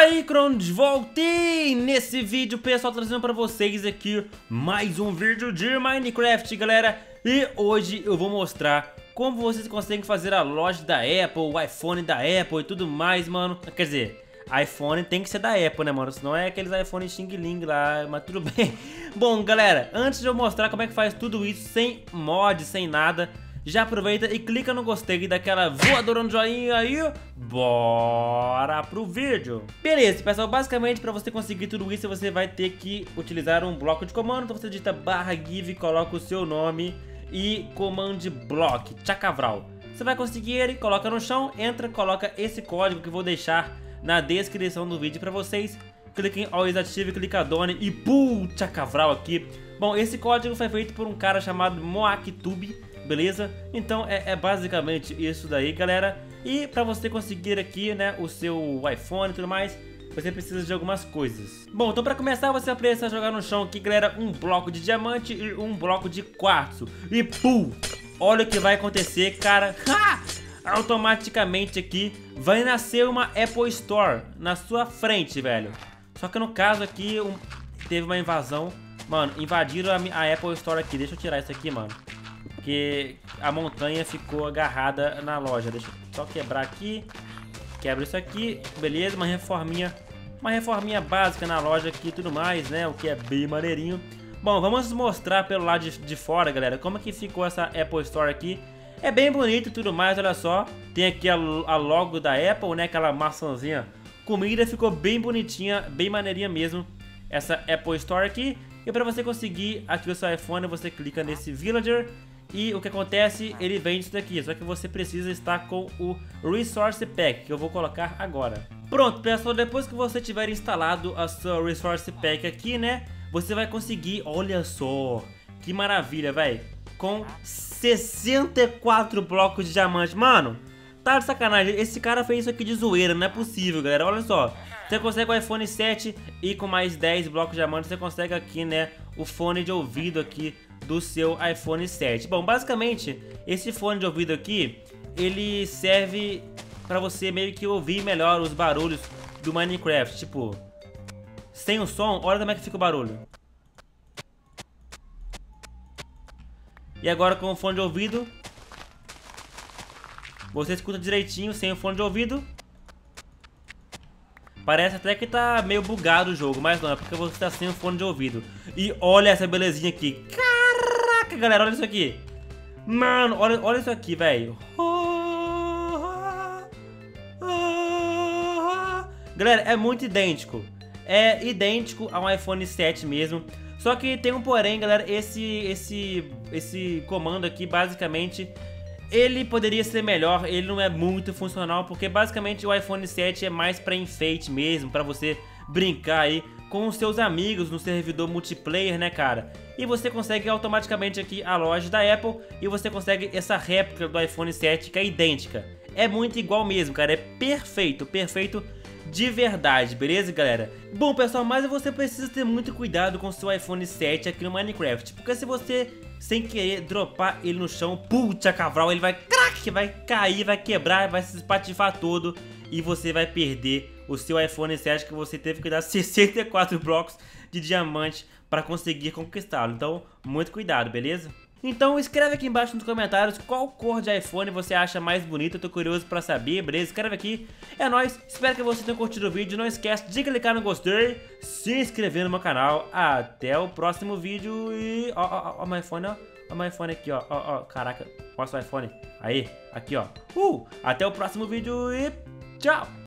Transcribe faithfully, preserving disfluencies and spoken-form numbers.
aí, Cronos, voltei nesse vídeo, pessoal, trazendo pra vocês aqui mais um vídeo de Minecraft, galera. E hoje eu vou mostrar como vocês conseguem fazer a loja da Apple, o iPhone da Apple e tudo mais, mano. Quer dizer, iPhone tem que ser da Apple, né, mano? Senão é aqueles iPhone Xing Ling lá, mas tudo bem. Bom, galera, antes de eu mostrar como é que faz tudo isso sem mod, sem nada, já aproveita e clica no gostei e dá aquela voadora no joinha aí. Bora pro vídeo. Beleza, pessoal, basicamente para você conseguir tudo isso você vai ter que utilizar um bloco de comando. Então você digita barra give, coloca o seu nome e command block, tchacavral. Você vai conseguir ele, coloca no chão, entra, coloca esse código que eu vou deixar na descrição do vídeo para vocês. Clique em Always Active, clica Done e pum, tchacavral aqui. Bom, esse código foi feito por um cara chamado MoakTube. Beleza? Então é, é basicamente isso daí, galera. E pra você conseguir aqui, né, o seu iPhone e tudo mais, você precisa de algumas coisas. Bom, então pra começar você vai precisar jogar no chão aqui, galera, um bloco de diamante e um bloco de quartzo. E pum! Olha o que vai acontecer, cara. Ha! Automaticamente aqui vai nascer uma Apple Store na sua frente, velho. Só que no caso aqui um, teve uma invasão. Mano, invadiram a, a Apple Store aqui. Deixa eu tirar isso aqui, mano, porque a montanha ficou agarrada na loja. Deixa eu só quebrar aqui. Quebra isso aqui. Beleza, uma reforminha. Uma reforminha básica na loja aqui e tudo mais, né? O que é bem maneirinho. Bom, vamos mostrar pelo lado de, de fora, galera, como é que ficou essa Apple Store aqui. É bem bonito e tudo mais, olha só. Tem aqui a, a logo da Apple, né? Aquela maçãzinha comida. Ficou bem bonitinha, bem maneirinha mesmo essa Apple Store aqui. E para você conseguir aqui o seu iPhone, você clica nesse Villager. E o que acontece, ele vem disso daqui, só que você precisa estar com o Resource Pack, que eu vou colocar agora. Pronto, pessoal, depois que você tiver instalado a sua Resource Pack aqui, né, você vai conseguir, olha só, que maravilha, velho, com sessenta e quatro blocos de diamante. Mano, tá de sacanagem, esse cara fez isso aqui de zoeira, não é possível, galera, olha só. Você consegue o iPhone sete e com mais dez blocos de diamante você consegue aqui, né, o fone de ouvido aqui do seu iPhone sete. Bom, basicamente, esse fone de ouvido aqui, ele serve pra você meio que ouvir melhor os barulhos do Minecraft. Tipo, sem o som, olha como é que fica o barulho. E agora com o fone de ouvido, você escuta direitinho sem o fone de ouvido. Parece até que tá meio bugado o jogo, mas não, é porque você tá sem o fone de ouvido. E olha essa belezinha aqui. Caraca, galera, olha isso aqui. Mano, olha, olha isso aqui, velho. Galera, é muito idêntico. É idêntico ao iPhone sete mesmo. Só que tem um porém, galera. Esse, esse, esse comando aqui, basicamente, ele poderia ser melhor, ele não é muito funcional, porque basicamente o iPhone sete é mais para enfeite mesmo, para você brincar aí com os seus amigos no servidor multiplayer, né, cara? E você consegue automaticamente aqui a loja da Apple e você consegue essa réplica do iPhone sete que é idêntica. É muito igual mesmo, cara, é perfeito, perfeito de verdade, beleza, galera? Bom, pessoal, mas você precisa ter muito cuidado com o seu iPhone sete aqui no Minecraft, porque se você, sem querer, dropar ele no chão, puta cavral, ele vai crack, vai cair, vai quebrar, vai se espatifar todo e você vai perder o seu iPhone sete que você teve que dar sessenta e quatro blocos de diamante para conseguir conquistá-lo. Então, muito cuidado, beleza? Então escreve aqui embaixo nos comentários qual cor de iPhone você acha mais bonita. Eu tô curioso pra saber, beleza? Escreve aqui. É nóis, espero que você tenha curtido o vídeo. Não esquece de clicar no gostei, se inscrever no meu canal. Até o próximo vídeo e... Ó, ó, ó, ó meu iPhone, ó. Ó meu iPhone aqui, ó. Ó, ó, caraca, mostra o iPhone. Aí, aqui, ó. Uh, até o próximo vídeo e tchau!